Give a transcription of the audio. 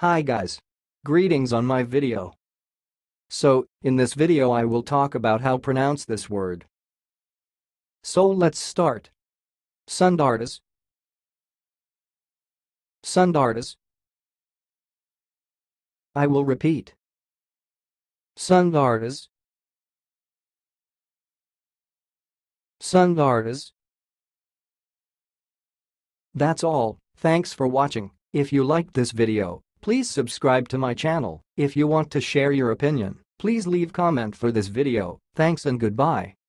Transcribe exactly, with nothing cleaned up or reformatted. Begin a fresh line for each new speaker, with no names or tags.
Hi guys. Greetings on my video. So, in this video I will talk about how pronounce this word. So let's start. Sundardas. Sundardas. I will repeat. Sundardas. Sundardas. That's all. Thanks for watching. If you liked this video, please subscribe to my channel. If you want to share your opinion, please leave comment for this video. Thanks and goodbye.